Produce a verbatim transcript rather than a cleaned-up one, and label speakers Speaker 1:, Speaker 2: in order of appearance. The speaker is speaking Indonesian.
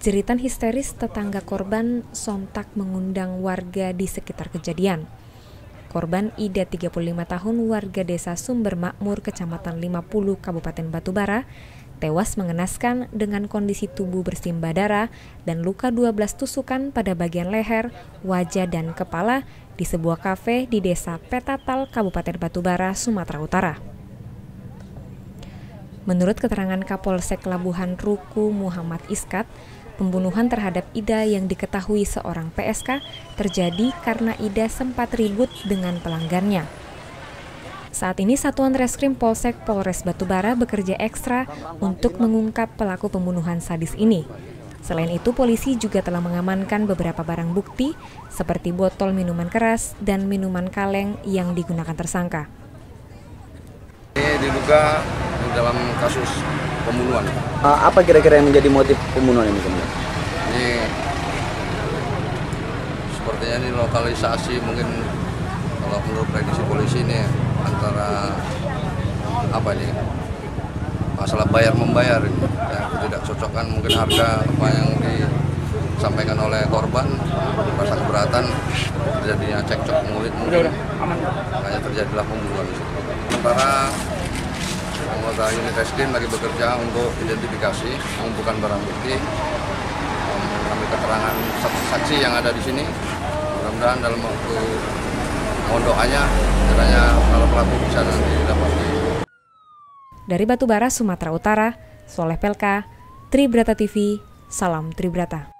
Speaker 1: Jeritan histeris tetangga korban sontak mengundang warga di sekitar kejadian. Korban Ida, tiga puluh lima tahun, warga desa Sumber Makmur, Kecamatan lima puluh, Kabupaten Batubara, tewas mengenaskan dengan kondisi tubuh bersimbah darah dan luka dua belas tusukan pada bagian leher, wajah, dan kepala di sebuah kafe di desa Petatal, Kabupaten Batubara, Sumatera Utara. Menurut keterangan Kapolsek Labuhan Ruku Muhammad Iskat, pembunuhan terhadap Ida yang diketahui seorang P S K terjadi karena Ida sempat ribut dengan pelanggannya. Saat ini Satuan Reskrim Polsek Polres Batubara bekerja ekstra untuk mengungkap pelaku pembunuhan sadis ini. Selain itu, polisi juga telah mengamankan beberapa barang bukti seperti botol minuman keras dan minuman kaleng yang digunakan tersangka.
Speaker 2: Ini diduga dalam kasus pembunuhan.
Speaker 3: Uh, apa kira-kira yang menjadi motif pembunuhan ini kemudian?
Speaker 2: Ini sepertinya ini lokalisasi, mungkin kalau menurut prediksi polisi ini antara apa ini masalah bayar membayar ini ya, ketidakcocokan mungkin harga apa yang disampaikan oleh korban, merasa keberatan, terjadinya cekcok mulut mungkin, makanya terjadilah pembunuhan. Sementara anggota unit reskrim lagi bekerja untuk identifikasi, mengumpulkan barang bukti, mengambil keterangan saksi yang ada di sini. Mudah-mudahan dalam waktu, mohon doanya, kiranya kalau pelaku bisa nanti didapati.
Speaker 1: Dari Batubara, Sumatera Utara, Soleh Pelka, Tribrata T V, salam Tribrata.